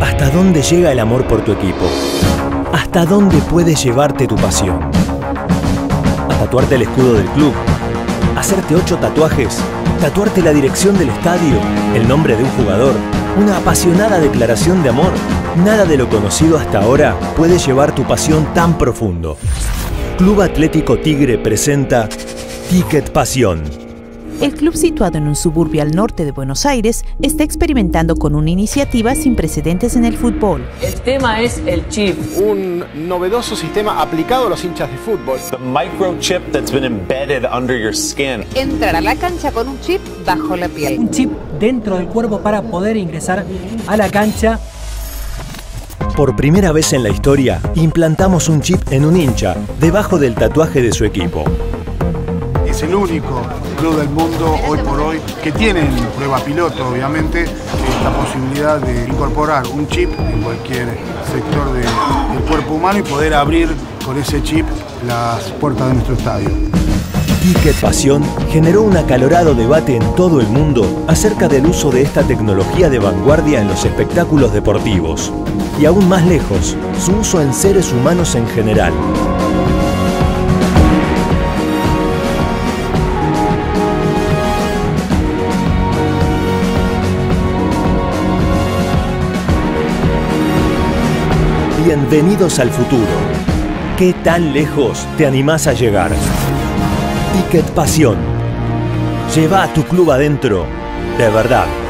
¿Hasta dónde llega el amor por tu equipo? ¿Hasta dónde puede llevarte tu pasión? ¿A tatuarte el escudo del club? ¿Hacerte 8 tatuajes? ¿Tatuarte la dirección del estadio? ¿El nombre de un jugador? ¿Una apasionada declaración de amor? Nada de lo conocido hasta ahora puede llevar tu pasión tan profundo. Club Atlético Tigre presenta Ticket Pasión. El club, situado en un suburbio al norte de Buenos Aires, está experimentando con una iniciativa sin precedentes en el fútbol. El tema es el chip. Un novedoso sistema aplicado a los hinchas de fútbol. The microchip that's been embedded under your skin. Entrar a la cancha con un chip bajo la piel. Un chip dentro del cuerpo para poder ingresar a la cancha. Por primera vez en la historia, implantamos un chip en un hincha, debajo del tatuaje de su equipo. Es el único club del mundo hoy por hoy que tiene en prueba piloto, obviamente, esta posibilidad de incorporar un chip en cualquier sector del cuerpo humano y poder abrir con ese chip las puertas de nuestro estadio. Ticket Pasión generó un acalorado debate en todo el mundo acerca del uso de esta tecnología de vanguardia en los espectáculos deportivos. Y aún más lejos, su uso en seres humanos en general. Bienvenidos al futuro. ¿Qué tan lejos te animás a llegar? Ticket Pasión. Lleva a tu club adentro, de verdad.